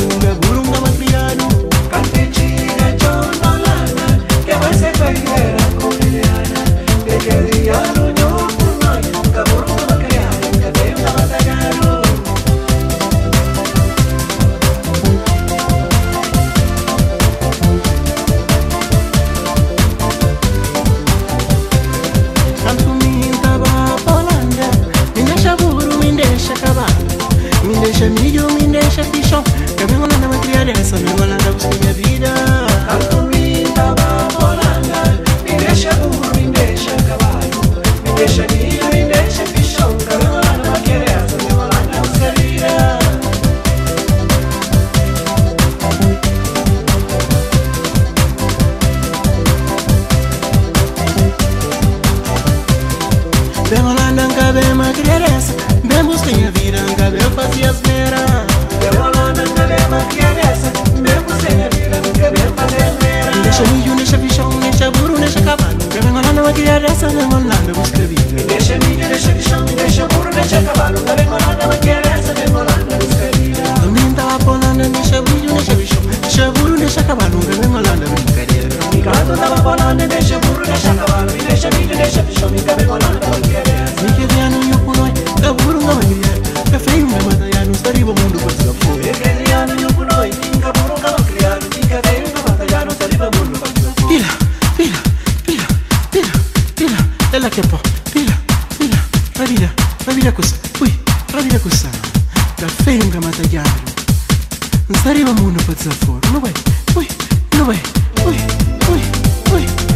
nunga burunga matriano. Canticina giornalana, che vai se fai vera coreana. E che diano no purnoi, nunga burunga matriano, che te una batagano. Tanto minta ba polanda, mi deixa burro, mi deixa cavalo, mi deixa milho, mi deixa pichão. Que vengo lá na matriana, essa vengo lá na busca minha vida. Tanto mi tava volando, mi deixa burro, mi deixa cavalo, mi deixa milho, mi deixa pichão. Que vengo lá na maquereza, vengo lá na buscaria. Vengo lá na cabe matriaressa, bem busca minha vida, cabe eu fazia as meiras. Vengo lá na cabe maquereza, mesmo sem a vida, nunca vem fazer mera. Deixa milho, deixa pichão, deixa burro, deixa cavalo. Que vengo lá na matriaressa, vengo lá na busca vida. Mi deixa milho, deixa pichão, mi deixa burro, deixa cavalo. Que vengo lá na maquereza, vengo lá na buscaria. Minta ba polanda, deixa milho, deixa pichão, deixa burro, deixa cavalo. Que vengo lá na brincadeira. Mi canto tava volando, deixa burro, deixa cavalo. Mi deixa milho, deixa pichão, mi vengo lá na maquereza. Mi che viano io con noi, che burro non mi viene. Che fai un mataiano, sta arrivo mondo per la fuori. E che diano io con noi, che burro che macriano, che te una batagano, sta arriva mondo per la fuori. Pila, pila, pila, pila, pila, è la che po, pila, pila, ravida questa, ui, ravida questa. Che fai un mataiano, sta arrivo mondo per la fuori. No vai, ui, no vai, ui, ui, ui.